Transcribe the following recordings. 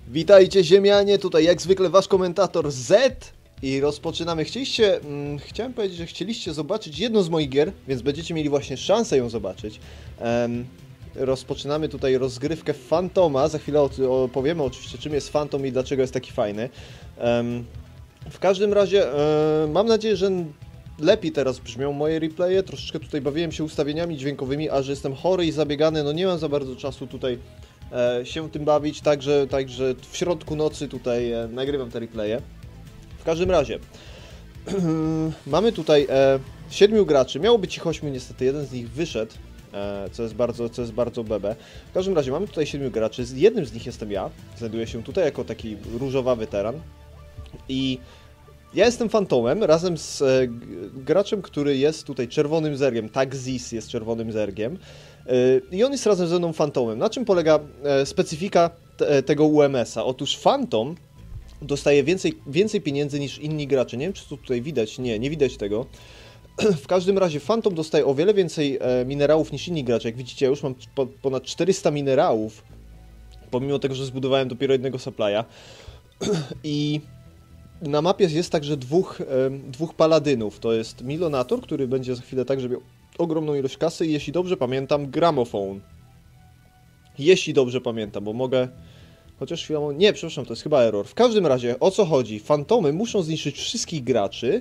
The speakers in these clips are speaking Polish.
Witajcie ziemianie, tutaj jak zwykle wasz komentator Z i rozpoczynamy. Chciałem powiedzieć, że chcieliście zobaczyć jedną z moich gier, więc będziecie mieli właśnie szansę ją zobaczyć. Rozpoczynamy tutaj rozgrywkę Fantoma, za chwilę opowiemy oczywiście czym jest Phantom i dlaczego jest taki fajny. W każdym razie mam nadzieję, że lepiej teraz brzmią moje replaye, troszeczkę tutaj bawiłem się ustawieniami dźwiękowymi, a że jestem chory i zabiegany, no nie mam za bardzo czasu tutaj się tym bawić, także w środku nocy tutaj nagrywam te replaye. W każdym razie mamy tutaj 7 graczy, miało być ich 8, niestety jeden z nich wyszedł, co jest bardzo bebe. W każdym razie mamy tutaj 7 graczy, jednym z nich jestem ja, znajduję się tutaj jako taki różowy weteran i ja jestem Fantomem razem z graczem, który jest tutaj czerwonym zergiem, Taxis jest czerwonym zergiem. I on jest razem ze mną Fantomem. Na czym polega specyfika tego UMS-a? Otóż Phantom dostaje więcej pieniędzy niż inni gracze. Nie wiem, czy to tutaj widać. Nie widać tego. W każdym razie Phantom dostaje o wiele więcej minerałów niż inni gracze. Jak widzicie, ja już mam ponad 400 minerałów, pomimo tego, że zbudowałem dopiero jednego supply'a. I na mapie jest także dwóch paladynów. To jest Milonator, który będzie za chwilę także miał ogromną ilość kasy i jeśli dobrze pamiętam, Gramofon. Jeśli dobrze pamiętam, bo mogę... Chociaż chwilę... Nie, przepraszam, to jest chyba error. W każdym razie, o co chodzi? Fantomy muszą zniszczyć wszystkich graczy,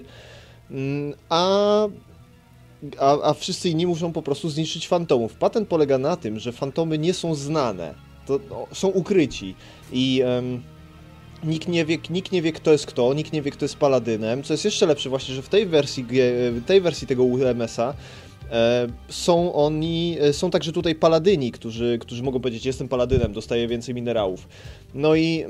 a wszyscy inni muszą po prostu zniszczyć fantomów. Patent polega na tym, że fantomy nie są znane. Są ukryci i... Nikt nie wie kto jest kto, nikt nie wie kto jest paladynem, co jest jeszcze lepsze właśnie, że w tej wersji tego UMS-a są także tutaj paladyni, którzy mogą powiedzieć, jestem paladynem, dostaję więcej minerałów. No i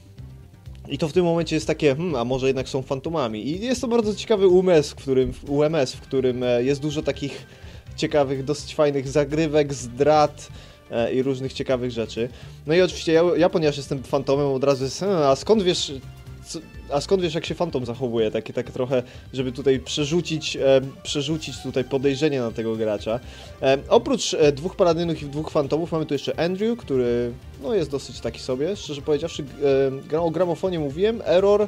to w tym momencie jest takie, a może jednak są fantomami. I jest to bardzo ciekawy UMS, w którym jest dużo takich ciekawych, dosyć fajnych zagrywek, zdrad i różnych ciekawych rzeczy. No i oczywiście ja ponieważ jestem Fantomem, od razu jest, a skąd wiesz jak się Fantom zachowuje, takie trochę, żeby tutaj przerzucić tutaj podejrzenie na tego gracza. Oprócz 2 paladynów i 2 fantomów mamy tu jeszcze Andrew, który no jest dosyć taki sobie, szczerze powiedziawszy, o gramofonie mówiłem, Error,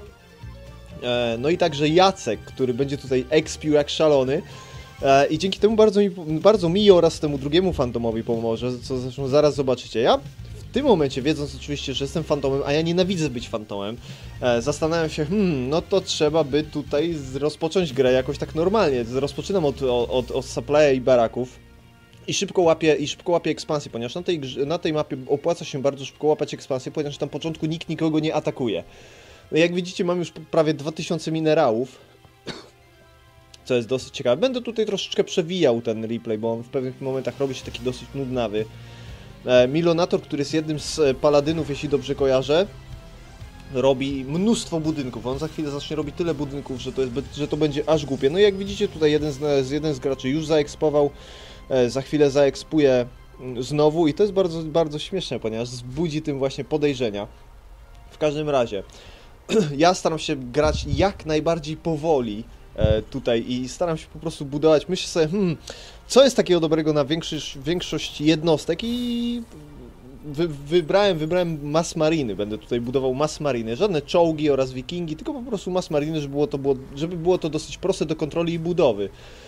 no i także Jacek, który będzie tutaj expił jak szalony. I dzięki temu bardzo mi oraz temu drugiemu Fantomowi pomoże, co zresztą zaraz zobaczycie. Ja w tym momencie, wiedząc oczywiście, że jestem Fantomem, a ja nienawidzę być Fantomem, zastanawiam się, no to trzeba by tutaj rozpocząć grę jakoś tak normalnie. Rozpoczynam od supply'a i baraków i szybko łapię ekspansję, ponieważ na tej mapie opłaca się bardzo szybko łapać ekspansję, ponieważ tam na początku nikt nikogo nie atakuje. No jak widzicie, mam już prawie 2000 minerałów, co jest dosyć ciekawe. Będę tutaj troszeczkę przewijał ten replay, bo on w pewnych momentach robi się taki dosyć nudnawy. Milonator, który jest jednym z paladynów, jeśli dobrze kojarzę, robi mnóstwo budynków. On za chwilę zacznie robić tyle budynków, że to będzie aż głupie. No i jak widzicie, tutaj jeden z graczy już zaekspował, za chwilę zaekspuje znowu i to jest bardzo, bardzo śmieszne, ponieważ wzbudzi tym właśnie podejrzenia. W każdym razie, ja staram się grać jak najbardziej powoli tutaj i staram się po prostu budować. Myślę sobie, co jest takiego dobrego na większość jednostek i wybrałem mass mariny. Będę tutaj budował mass mariny, żadne czołgi oraz wikingi, tylko po prostu mass mariny, żeby było to dosyć proste do kontroli i budowy.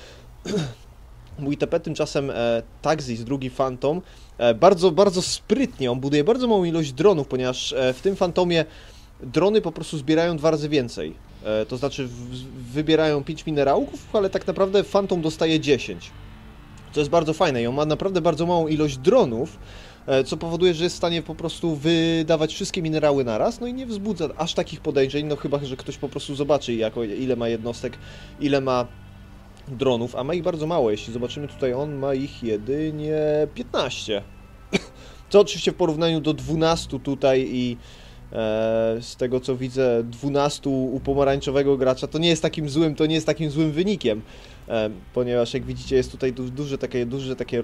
Mój TP tymczasem Taxis, drugi Phantom, bardzo sprytnie, on buduje bardzo małą ilość dronów, ponieważ w tym Phantomie drony po prostu zbierają 2 razy więcej. To znaczy wybierają 5 minerałów, ale tak naprawdę Phantom dostaje 10. Co jest bardzo fajne i on ma naprawdę bardzo małą ilość dronów, co powoduje, że jest w stanie po prostu wydawać wszystkie minerały naraz, no i nie wzbudza aż takich podejrzeń, no chyba, że ktoś po prostu zobaczy ile ma jednostek, ile ma dronów, a ma ich bardzo mało. Jeśli zobaczymy tutaj, on ma ich jedynie 15. Co oczywiście w porównaniu do 12 tutaj i z tego co widzę 12 u pomarańczowego gracza, to nie jest takim złym wynikiem, ponieważ jak widzicie jest tutaj duże takie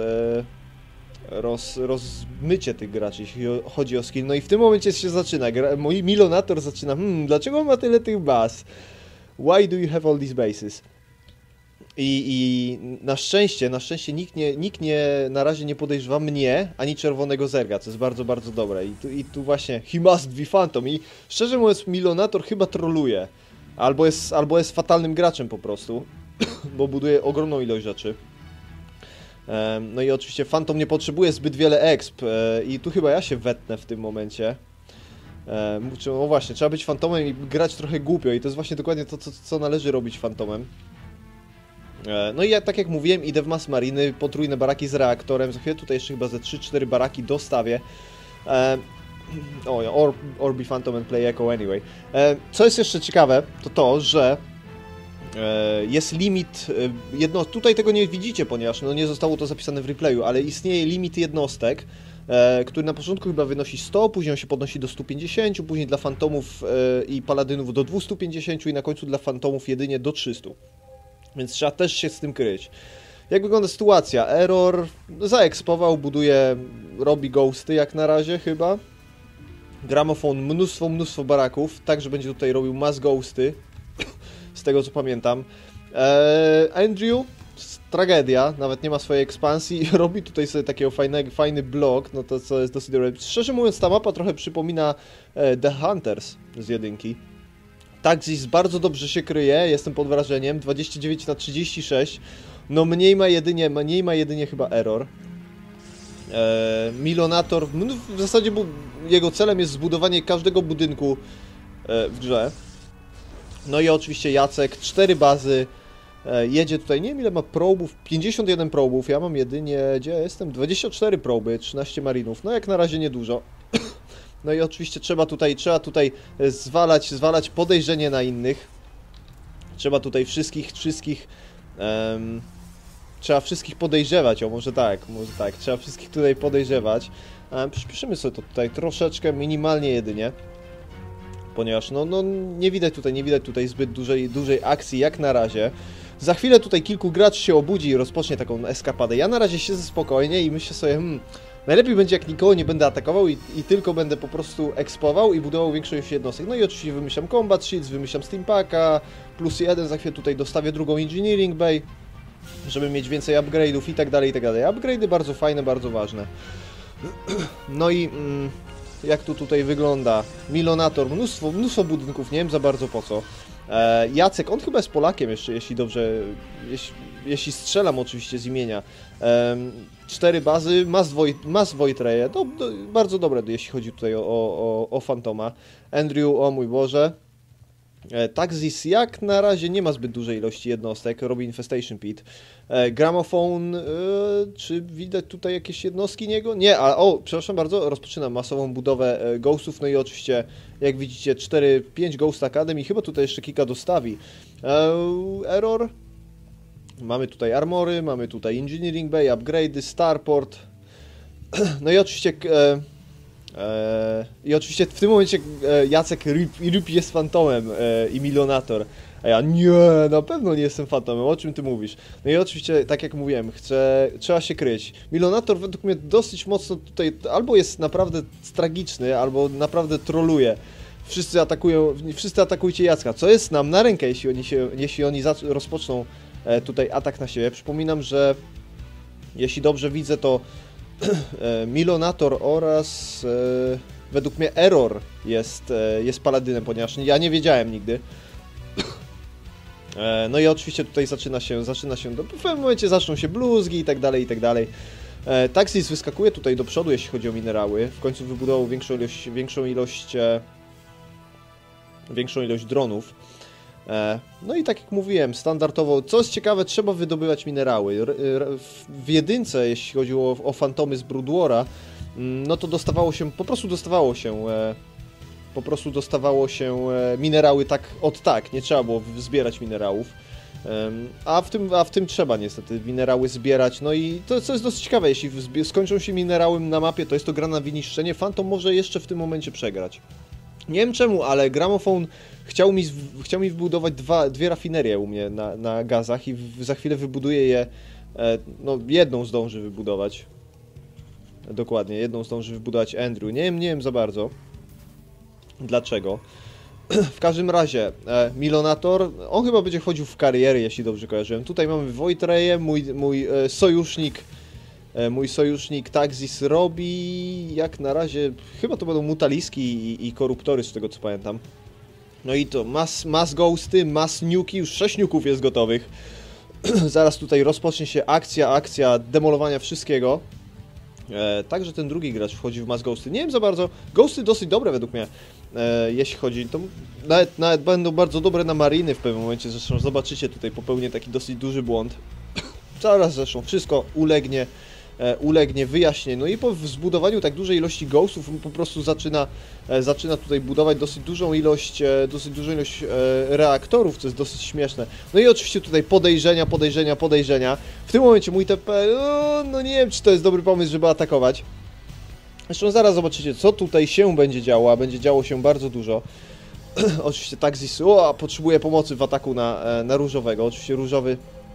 rozmycie tych graczy, jeśli chodzi o skill. No i w tym momencie się zaczyna, mój Milonator zaczyna, dlaczego on ma tyle tych baz? Why do you have all these bases? I na szczęście nikt na razie nie podejrzewa mnie, ani Czerwonego Zerga, co jest bardzo, bardzo dobre. I tu właśnie, he must be Phantom. I szczerze mówiąc, Milonator chyba troluje. Albo jest fatalnym graczem po prostu, bo buduje ogromną ilość rzeczy. No i oczywiście Phantom nie potrzebuje zbyt wiele exp i tu chyba ja się wetnę w tym momencie. No właśnie, trzeba być Phantomem i grać trochę głupio i to jest właśnie dokładnie to, co należy robić Phantomem. No i ja, tak jak mówiłem, idę w Mass Mariny, potrójne baraki z reaktorem, za chwilę tutaj jeszcze chyba ze 3-4 baraki dostawię. Or be Phantom and play Echo anyway. Co jest jeszcze ciekawe, to, że jest limit, tutaj tego nie widzicie, ponieważ no nie zostało to zapisane w replayu, ale istnieje limit jednostek, który na początku chyba wynosi 100, później on się podnosi do 150, później dla Fantomów i Paladynów do 250 i na końcu dla Fantomów jedynie do 300. Więc trzeba też się z tym kryć. Jak wygląda sytuacja? Error zaekspował, buduje, robi ghosty jak na razie chyba. Gramofon mnóstwo baraków, także będzie tutaj robił mass ghosty, z tego co pamiętam. Andrew, tragedia, nawet nie ma swojej ekspansji, robi tutaj sobie takiego fajny blok, no to co jest dosyć dobre. Szczerze mówiąc, ta mapa trochę przypomina The Hunters z jedynki. Taxis bardzo dobrze się kryje, jestem pod wrażeniem, 29/36, no mniej ma jedynie chyba Error. Milonator, w zasadzie jego celem jest zbudowanie każdego budynku w grze. No i oczywiście Jacek, 4 bazy, jedzie tutaj, nie wiem ile ma probów, 51 probów, ja mam jedynie, gdzie ja jestem, 24 proby, 13 marinów, no jak na razie niedużo. No i oczywiście trzeba tutaj zwalać podejrzenie na innych. Trzeba tutaj trzeba wszystkich podejrzewać, może tak, trzeba wszystkich tutaj podejrzewać. Przyspieszymy sobie to tutaj troszeczkę, minimalnie jedynie. Ponieważ no nie widać tutaj zbyt dużej akcji jak na razie. Za chwilę tutaj kilku graczy się obudzi i rozpocznie taką eskapadę. Ja na razie siedzę spokojnie i myślę sobie, najlepiej będzie jak nikogo nie będę atakował i tylko będę po prostu ekspował i budował większość jednostek. No i oczywiście wymyślam Combat Shields, wymyślam Steampaka, plus 1, za chwilę tutaj dostawię drugą Engineering Bay, żeby mieć więcej upgrade'ów i tak dalej, i tak dalej. Upgrade'y bardzo fajne, bardzo ważne. No i jak to tutaj wygląda? Milonator, mnóstwo budynków, nie wiem za bardzo po co. Jacek, on chyba jest Polakiem jeszcze, jeśli strzelam oczywiście z imienia. 4 bazy, Mass Void Raye, bardzo dobre, jeśli chodzi tutaj o Fantoma. Andrew, o mój Boże. Taxis jak na razie nie ma zbyt dużej ilości jednostek, robi Infestation Pit. Gramophone, czy widać tutaj jakieś jednostki niego? Nie, przepraszam bardzo, rozpoczynam masową budowę Ghostów, no i oczywiście, jak widzicie, 4-5 Ghost Academy, chyba tutaj jeszcze kilka dostawi. Error. Mamy tutaj armory, mamy tutaj Engineering Bay, upgrade'y, Starport. No i oczywiście... w tym momencie Jacek Ryp jest Fantomem i Milonator. A ja nie, na pewno nie jestem Fantomem, o czym ty mówisz? No i oczywiście, tak jak mówiłem, trzeba się kryć. Milonator według mnie dosyć mocno tutaj albo jest naprawdę tragiczny, albo naprawdę troluje. Wszyscy atakujcie Jacka, co jest nam na rękę, jeśli oni rozpoczną tutaj atak na siebie. Przypominam, że jeśli dobrze widzę, to Milonator oraz według mnie Error jest Paladynem, ponieważ ja nie wiedziałem nigdy. No i oczywiście tutaj zaczyna się w pewnym momencie zaczną się bluzgi i tak dalej, i tak dalej. Taxis wyskakuje tutaj do przodu, jeśli chodzi o minerały. W końcu wybudował większą ilość dronów. No i tak jak mówiłem, standardowo, co jest ciekawe, trzeba wydobywać minerały. W jedynce, jeśli chodziło o fantomy z Broodwara, no to po prostu dostawało się minerały tak, nie trzeba było zbierać minerałów. A w tym trzeba niestety minerały zbierać, no i to co jest dosyć ciekawe, jeśli skończą się minerały na mapie, to jest to gra na wyniszczenie, Phantom może jeszcze w tym momencie przegrać. Nie wiem czemu, ale Gramophone chciał mi wybudować dwie rafinerie u mnie na gazach i za chwilę wybuduje je, no jedną zdąży wybudować. Dokładnie, jedną zdąży wybudować Andrew. Nie wiem za bardzo dlaczego. W każdym razie, Milonator, on chyba będzie chodził w kariery, jeśli dobrze kojarzyłem. Tutaj mamy Wojtreję, mój sojusznik Taxis robi, jak na razie, chyba to będą Mutaliski i Koruptory, z tego co pamiętam. No i to, mass ghosty, mass nuki, już 6 nuków jest gotowych. Zaraz tutaj rozpocznie się akcja demolowania wszystkiego. Także ten drugi gracz wchodzi w mass ghosty. Nie wiem za bardzo, ghosty dosyć dobre według mnie, jeśli chodzi, to nawet będą bardzo dobre na mariny w pewnym momencie, zresztą zobaczycie, tutaj popełnię taki dosyć duży błąd. Zaraz zresztą wszystko ulegnie wyjaśnieniu. No i po zbudowaniu tak dużej ilości ghostów po prostu zaczyna tutaj budować dosyć dużą ilość reaktorów, co jest dosyć śmieszne. No i oczywiście tutaj podejrzenia. W tym momencie mój TP, no nie wiem, czy to jest dobry pomysł, żeby atakować. Zresztą zaraz zobaczycie, co tutaj się będzie działo, a będzie działo się bardzo dużo. Oczywiście Taxis, potrzebuje pomocy w ataku na różowego. Oczywiście różowy...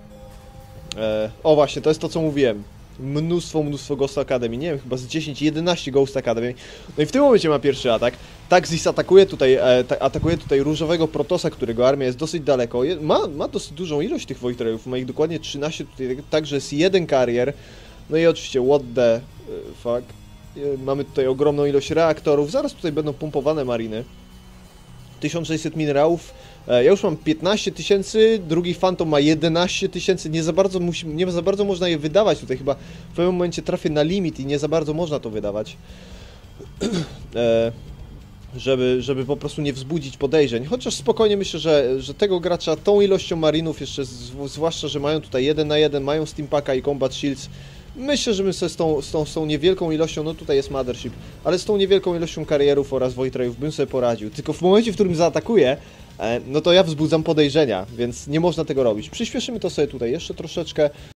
o właśnie, to jest to, co mówiłem. Mnóstwo Ghost Academy, nie wiem, chyba z 10-11 Ghost Academy. No i w tym momencie ma pierwszy atak. Taxis atakuje tutaj różowego Protosa, którego armia jest dosyć daleko. Ma dosyć dużą ilość tych Wojtrejów, ma ich dokładnie 13 tutaj, także jest jeden karier. No i oczywiście, what the fuck. Mamy tutaj ogromną ilość reaktorów, zaraz tutaj będą pompowane mariny. 1600 minerałów, ja już mam 15 000, drugi Phantom ma 11 000, nie za bardzo można je wydawać tutaj, chyba w pewnym momencie trafię na limit i nie za bardzo można to wydawać, żeby po prostu nie wzbudzić podejrzeń, chociaż spokojnie myślę, że tego gracza tą ilością marinów, jeszcze zwłaszcza, że mają tutaj 1 na 1, mają Steampaka i Combat Shields, myślę, że my sobie z tą niewielką ilością, no tutaj jest Mothership, ale z tą niewielką ilością karierów oraz Wojtrejów bym sobie poradził. Tylko w momencie, w którym zaatakuję, no to ja wzbudzam podejrzenia, więc nie można tego robić. Przyspieszymy to sobie tutaj jeszcze troszeczkę.